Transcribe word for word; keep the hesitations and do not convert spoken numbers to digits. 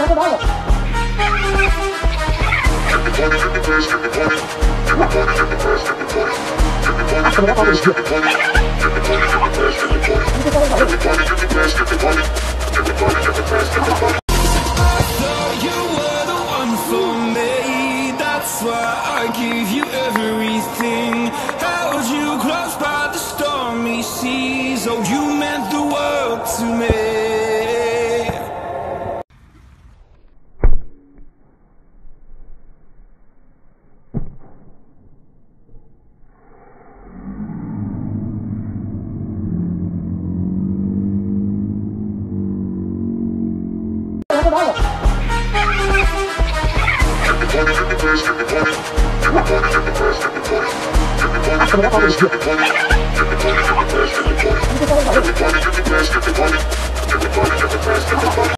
That's why I give you everything. Held you close by the stormy seas. Oh, you meant the world to me. Everybody get the best, get the money. Everybody get the best, get the money.